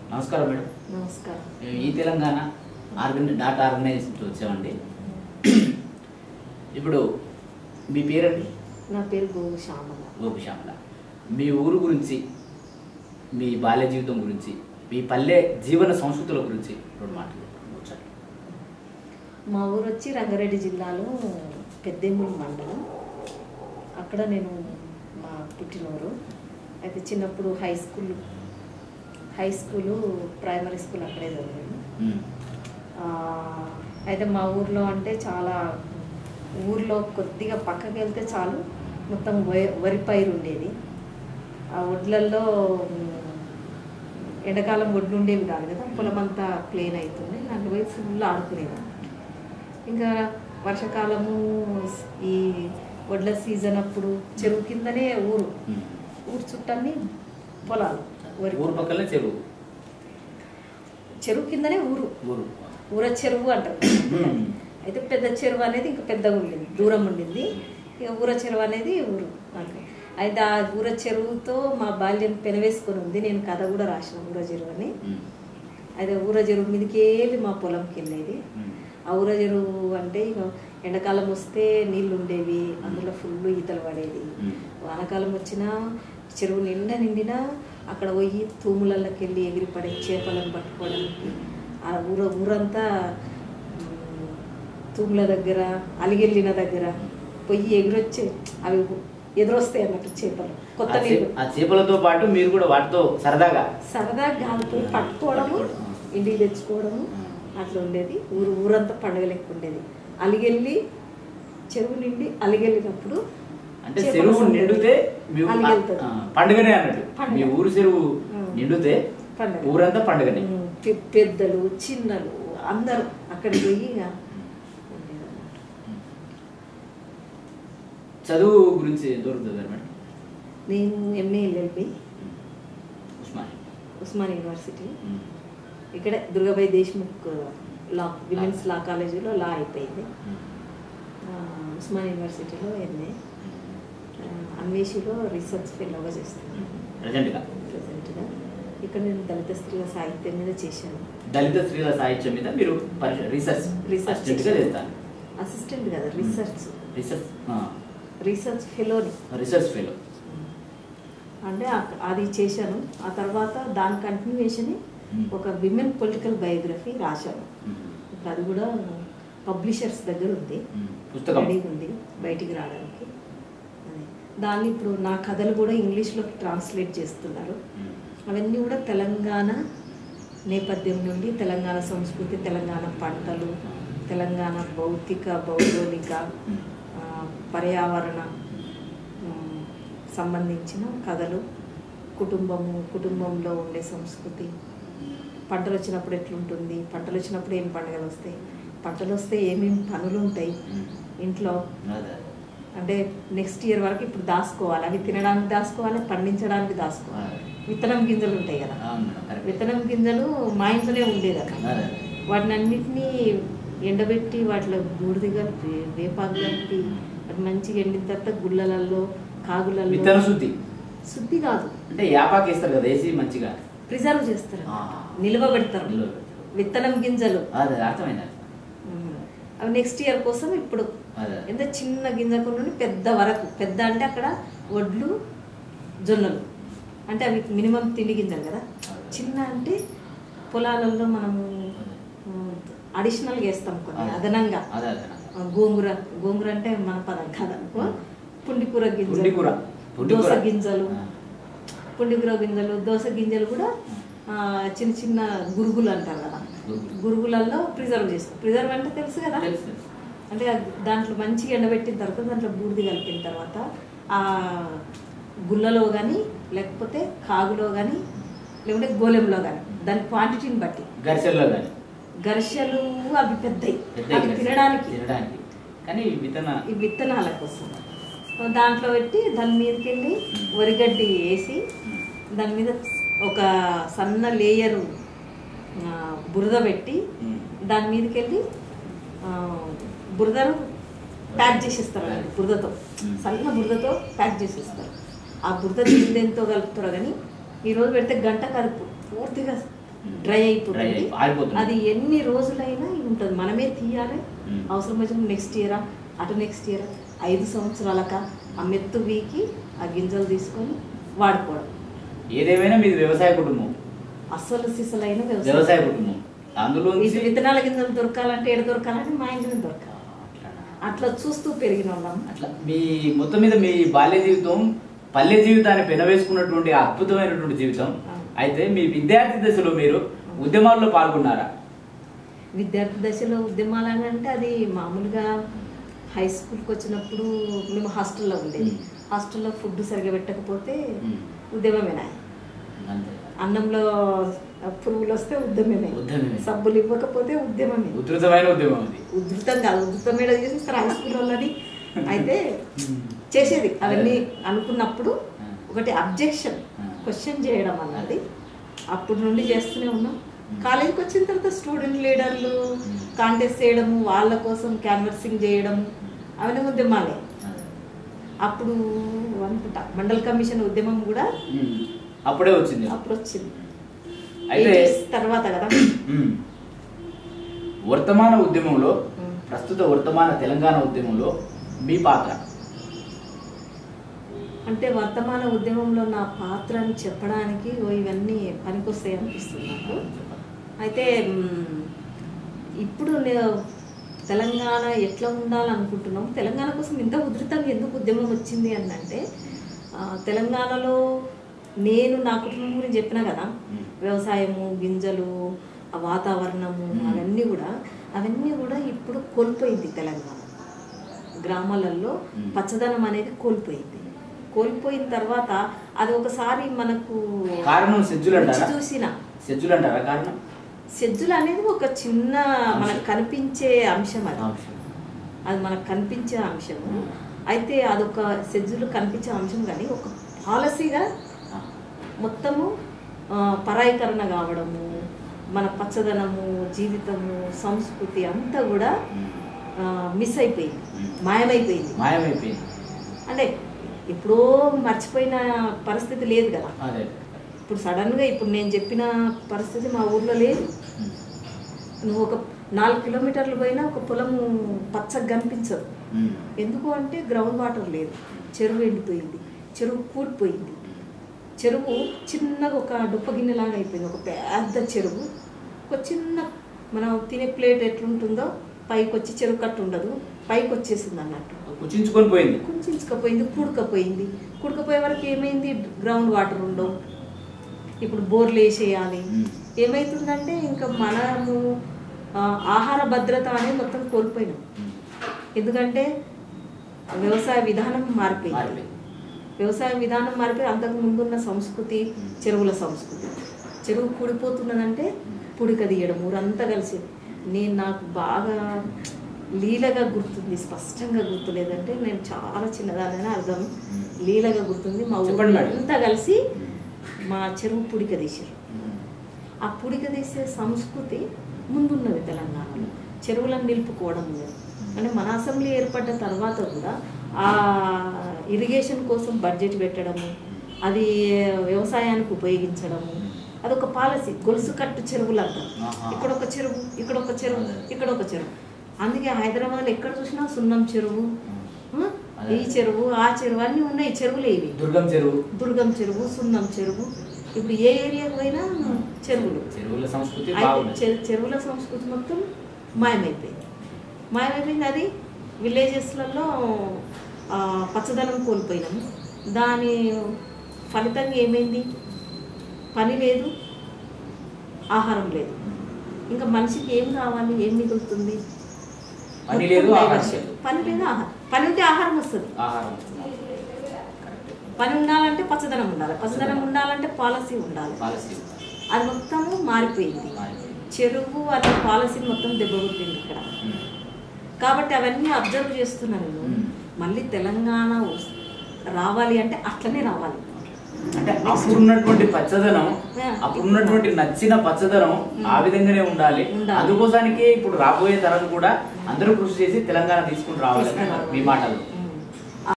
నమస్కారం మేడం. నమస్కారం. ఈ తెలంగాణ డాటా ఆర్గనైజేషన్ వచ్చామండి. ఇప్పుడు మీ పేరండి? నా పేరు Gogu.Shyamala. Gogu.Shyamala. మీ ఊరు గురించి, మీ బాల్య జీవితం గురించి, మీ పల్లె జీవన సంస్కృతుల గురించి రెండు మాటలు వచ్చారు. మా ఊరు వచ్చి రంగారెడ్డి జిల్లాలో పెద్దేముల్ మండలం. అక్కడ నేను మా పుట్టినూరు. అయితే చిన్నప్పుడు హై స్కూలు ప్రైమరీ స్కూల్ అక్కడే చదివాను. అయితే మా ఊర్లో అంటే చాలా, ఊర్లో కొద్దిగా పక్కకి వెళ్తే చాలు మొత్తం వరి పైరు ఉండేది. ఆ వడ్లల్లో ఎండాకాలం వడ్లు ఉండేవి కాదు కదా, పొలం అంతా ప్లేన్ అవుతుంది. దాంట్లో పోయి ఫుల్ ఆడుకునేది. ఇంకా వర్షాకాలము ఈ వడ్ల సీజన్ అప్పుడు చెరువు కిందనే ఊరు చుట్టన్నీ పొలాలు, చెరువు కిందనే ఊర చెరువు అంటారు. అయితే పెద్ద చెరువు అనేది ఇంకా పెద్దగా ఉండింది, దూరం ఉండింది. ఇక ఊర చెరువు అనేది ఊరు. అయితే ఆ ఊర చెరువుతో మా బాల్యం పెనవేసుకొని ఉంది. నేను కథ కూడా రాసిన ఊర చెరువు అని. అయితే ఊర చెరువు మీదకి వెళ్ళి మా పొలంకి వెళ్ళేది. ఆ ఊర చెరువు అంటే ఇక ఎండాకాలం వస్తే నీళ్ళు ఉండేవి, అందులో ఫుల్ ఈతలు పడేది. వానాకాలం వచ్చినా చెరువు నిండినా అక్కడ పోయి తూములకి వెళ్ళి ఎగిరిపడే చేపలను పట్టుకోవడానికి ఆ ఊరంతా తూముల దగ్గర, అలిగెళ్ళిన దగ్గర పోయి ఎగిరొచ్చే, అవి ఎదురొస్తాయి అన్నట్టు చేపలు. కొత్త నీళ్ళు, ఆ చేపలతో పాటు మీరు కూడా వాటితో సరదాగా గాలిపోయి పట్టుకోవడము, ఇంటికి తెచ్చుకోవడము అట్లా ఉండేది. ఊరంతా పండుగ లెక్క ఉండేది. అలిగెళ్ళి చెరువు నిండి అలిగెళ్ళినప్పుడు అంటే చెరువు నిండితే పండుగనే అన్నట్టు. మీ ఊరు చెరువు నిండితే ఊరంతా పండుగనే. పెద్దలు చిన్నలు అందరూ అక్కడికి పోయి. చదువు గురించి దొరుకుతుంది మేడం? నేను ఎంఏ LLB ఉస్మానియా యూనివర్సిటీ, ఇక్కడ దుర్గాబాయి దేశ్ముఖ్ విమెన్స్ లా కాలేజీలో లా అయిపోయింది. ఉస్మానియా యూనివర్సిటీలో ఎంఏ, అన్వేషిలో రీసెర్చ్ ఫెలోగా చేస్తున్నాను ప్రజెంట్గా. ఇక్కడ నేను దళిత స్త్రీల సాహిత్యం మీద చేశాను. దళిత స్త్రీల సాహిత్యం మీద మీరు రీసెర్చ్ అసిస్టెంట్ కదా, రీసెర్చ్ ఫెలో అంటే అది చేశాను. ఆ తర్వాత దాని కంటిన్యూషన్ ఒక విమెన్ పొలిటికల్ బయోగ్రఫీ రాశాను. ఇప్పుడు అది కూడా పబ్లిషర్స్ దగ్గర ఉంది, రెడీగా ఉంది బయటికి రావడానికి. దాన్ని ఇప్పుడు నా కథలు కూడా ఇంగ్లీష్లోకి ట్రాన్స్లేట్ చేస్తున్నారు. అవన్నీ కూడా తెలంగాణ నేపథ్యం నుండి తెలంగాణ సంస్కృతి, తెలంగాణ పంటలు, తెలంగాణ భౌగోళిక పర్యావరణ సంబంధించిన కథలు, కుటుంబంలో ఉండే సంస్కృతి, పంటలు వచ్చినప్పుడు ఎట్లుంటుంది, పంటలు వచ్చినప్పుడు ఏం పండుగలు వస్తాయి, పంటలు వస్తే ఏమేమి పనులు ఉంటాయి ఇంట్లో, అంటే నెక్స్ట్ ఇయర్ వరకు ఇప్పుడు దాచుకోవాలి, అవి తినడానికి దాచుకోవాలి, పండించడానికి దాచుకోవాలి. విత్తనం గింజలు ఉంటాయి కదా, విత్తనం గింజలు మా ఇంట్లోనే ఉండేది అక్కడ. వాటిని అన్నింటినీ ఎండబెట్టి వాటిలో బూడిద కలిపి వేపాకు కలిపి వాటి మంచిగా ఎండిన తర్వాత గుళ్ళలలో కాగులలో శుద్ధి కాదు అంటే యాపాకు వేస్తారు కదా, వేసి మంచిగా ప్రిజర్వ్ చేస్తారు, నిల్వ పెడతారు విత్తనం గింజలు. అవి నెక్స్ట్ ఇయర్ కోసం ఇప్పుడు ఎంత చిన్న గింజకు నుండి పెద్ద వరకు, పెద్ద అంటే అక్కడ వడ్లు జొన్నలు అంటే అవి మినిమం తిండి గింజలు కదా. చిన్న అంటే పొలాలలో మనము అడిషనల్గా వేస్తాం కొన్ని అదనంగా. గోంగూర అంటే మన పదం కాదనుకో, పుండికూర గింజలు, దోస గింజలు, దోస గింజలు కూడా చిన్న చిన్న గురుగులు అంటారు కదా, గురుగులలో ప్రిజర్వ్ చేస్తాం. ప్రిజర్వ్ అంటే తెలుసు కదా, అంటే దాంట్లో మంచిగా ఎండబెట్టిన తర్వాత దాంట్లో బూడిద కలిపిన తర్వాత ఆ గుళ్ళలో కానీ లేకపోతే కాగులో కానీ లేకుంటే గోలెంలో కానీ దాని క్వాంటిటీని బట్టి, గరిసెలు అవి పెద్దవి, అవి తినడానికి కానీ ఈ విత్తనాల కోసం దాంట్లో పెట్టి దాని మీదకి వెళ్ళి వరిగడ్డి వేసి దాని మీద ఒక సన్న లేయరు బురద పెట్టి దాని మీదకి వెళ్ళి బురదను ప్యాక్ చేసేస్తారు. బురదతో, సన్న బురదతో ప్యాక్ చేసేస్తారు. ఆ బురద దీంతో కలుపుతారు. కానీ ఈరోజు పెడితే గంట కలుపు పూర్తిగా డ్రై అయిపోతుంది. అది ఎన్ని రోజులైనా ఉంటుంది, మనమే తీయాలి. అవసరం వచ్చిన నెక్స్ట్ ఇయరా అటు నెక్స్ట్ ఇయర్ 5 సంవత్సరాలక ఆ మెత్తు వీకి ఆ గింజలు తీసుకొని వాడుకోవడం. ఏదేమైనా మీది వ్యవసాయ కుటుంబం, అస్సలు సిసలైన వ్యవసాయ కుటుంబం. అందులో విత్తనాల గింజలు దొరకాలంటే ఏడు దొరకాలంటే మా ఇంటిని దొరకాలి. అట్లా చూస్తూ పెరిగిన వాళ్ళం. అట్లా మీ మొత్తం మీద మీ బాల్య జీవితం పల్లె జీవితాన్ని పెనవేసుకున్నటువంటి అద్భుతమైనటువంటి జీవితం. అయితే మీ విద్యార్థి దశలో మీరు ఉద్యమాల్లో పాల్గొన్నారా? విద్యార్థి దశలో ఉద్యమాలు అని అంటే అది మామూలుగా హై స్కూల్కి వచ్చినప్పుడు మేము హాస్టల్లో ఉండేది. హాస్టల్లో ఫుడ్ సరిగా పెట్టకపోతే ఉద్యమమేనా, అన్నంలో పురుగులు వస్తే ఉద్యమమే, సబ్బులు ఇవ్వకపోతే ఉద్యమమే. ఉధృతమైన ఉద్యమం, ఉధృతం కాదు, ఉధృతమైన చేసేస్తారు హై స్కూల్ వాళ్ళని. అయితే చేసేది అవన్నీ అనుకున్నప్పుడు ఒకటి అబ్జెక్షన్ క్వశ్చన్ చేయడం అన్నది అప్పటి నుండి చేస్తూనే ఉన్నాం. కాలేజీకి వచ్చిన తర్వాత స్టూడెంట్ లీడర్లు కాంటెస్ట్ చేయడము, వాళ్ళ కోసం క్యాన్వర్సింగ్ చేయడము అవన్నీ ఉద్యమాలే. అప్పుడు అనుకుంటా మండల కమిషన్ ఉద్యమం కూడా అప్పుడే వచ్చింది. అప్పుడు వచ్చింది అయితే తర్వాత కదా. వర్తమాన ఉద్యమంలో, ప్రస్తుత వర్తమాన తెలంగాణ ఉద్యమంలో మీ పాత్ర అంటే వర్తమాన ఉద్యమంలో నా పాత్ర అని చెప్పడానికి ఇవన్నీ పనికొస్తాయి అనిపిస్తుంది నాకు. అయితే ఇప్పుడు తెలంగాణ ఎట్లా ఉండాలనుకుంటున్నాం, తెలంగాణ కోసం ఇంత ఉధృతంగా ఎందుకు ఉద్యమం వచ్చింది అని అంటే, తెలంగాణలో నేను నా కుటుంబం గురించి చెప్పినా కదా, వ్యవసాయము, గింజలు, ఆ వాతావరణము అవన్నీ కూడా ఇప్పుడు కోల్పోయింది. తెలంగాణ గ్రామాలలో పచ్చదనం అనేది కోల్పోయిన తర్వాత అది ఒకసారి మనకు కారణం చూసిన కారణం సెజ్జులు అనేది ఒక చిన్న మనకు కనిపించే అంశం. అది మనకు కనిపించే అంశము. అయితే అదొక సెజ్జులు కనిపించే అంశం, కానీ ఒక పాలసీగా మొత్తము పరాయీకరణ కావడము, మన పచ్చదనము, జీవితము, సంస్కృతి అంతా కూడా మిస్ అయిపోయింది, మాయమైపోయింది. అంటే ఎప్పుడో మర్చిపోయిన పరిస్థితి లేదు కదా. ఇప్పుడు సడన్గా ఇప్పుడు నేను చెప్పిన పరిస్థితి మా ఊర్లో లేదు. నువ్వు ఒక 4 కిలోమీటర్లు పోయినా ఒక పొలము పచ్చగా కనిపించదు. ఎందుకు అంటే గ్రౌండ్ వాటర్ లేదు, చెరువు ఎండిపోయింది, చెరువు కూడిపోయింది. చెరువు చిన్నగా ఒక డుప్ప గిన్నెలాగా అయిపోయింది, ఒక పెద్ద చెరువు. ఒక చిన్న మనం తినే ప్లేట్ ఎట్లుంటుందో పైకి వచ్చి చెరువు కట్టు ఉండదు, పైకి వచ్చేసింది అన్నట్టు. కుంచుకుపోయింది, కూడకపోయే వరకు ఏమైంది, గ్రౌండ్ వాటర్ ఉండవు. ఇప్పుడు బోర్లు వేసేయాలి. ఏమవుతుందంటే ఇంకా మనము ఆహార భద్రత అనేది మొత్తం కోల్పోయినాం. ఎందుకంటే వ్యవసాయ విధానం మారిపోయింది. అంతకు ముందున్న సంస్కృతి చెరువుల సంస్కృతి. చెరువు కూడిపోతున్నదంటే పుడిక తీయడం, ఊరంతా కలిసి. నాకు బాగా లీలగా గుర్తుంది, స్పష్టంగా గుర్తులేదంటే నేను చాలా చిన్నదానైనా అర్థం. లీలగా గుర్తుంది, మా ఊళ్ళో అంతా కలిసి మా చెరువు పుడిక తీసారు. ఆ పుడిక తీసే సంస్కృతి ముందున్నది తెలంగాణలో. చెరువులను నిలుపుకోవడం లేదు. అంటే మన అసెంబ్లీ ఏర్పడ్డ తర్వాత కూడా ఆ ఇరిగేషన్ కోసం బడ్జెట్ పెట్టడము, అది వ్యవసాయానికి ఉపయోగించడము, అదొక పాలసీ. గొలుసు కట్టు చెరువులు అంటారు. ఇక్కడొక చెరువు, ఇక్కడొక చెరువు, ఇక్కడొక చెరువు. అందుకే హైదరాబాద్లో ఎక్కడ చూసినా సున్నం చెరువు, ఈ చెరువు, ఆ చెరువు అన్నీ ఉన్నాయి. చెరువులే ఇవి. దుర్గం చెరువు, సున్నం చెరువు. ఇప్పుడు ఏ ఏరియాకి పోయినా చెరువులు. చెరువుల సంస్కృతి మొత్తం మాయమైపోయింది. అది విలేజెస్లలో పచ్చదనం కోల్పోయినాము. దాని ఫలితంగా ఏమైంది, పని లేదు, ఆహారం లేదు. ఇంకా మనిషికి ఏం కావాలి, ఏం మిగులుతుంది? పని లేదు, ఆహారం. పని ఉంటే ఆహారం వస్తుంది. పని ఉండాలంటే పచ్చదనం ఉండాలి, పచ్చదనం ఉండాలంటే పాలసీ ఉండాలి. అది మొత్తము మారిపోయింది. చెరువు అనే పాలసీ మొత్తం దెబ్బకొట్టింది ఇక్కడ. కాబట్టి అవన్నీ అబ్జర్వ్ చేస్తున్నాను నేను. మళ్ళీ తెలంగాణ రావాలి అంటే అట్లనే రావాలి. అంటే అప్పుడున్నటువంటి పచ్చదనం, అప్పుడున్నటువంటి నచ్చిన పచ్చదనం ఆ విధంగానే ఉండాలి. అందుకోసానికి ఇప్పుడు రాబోయే తరం కూడా అందరూ కృషి చేసి తెలంగాణ తీసుకుని రావాలి మీ మాటలు.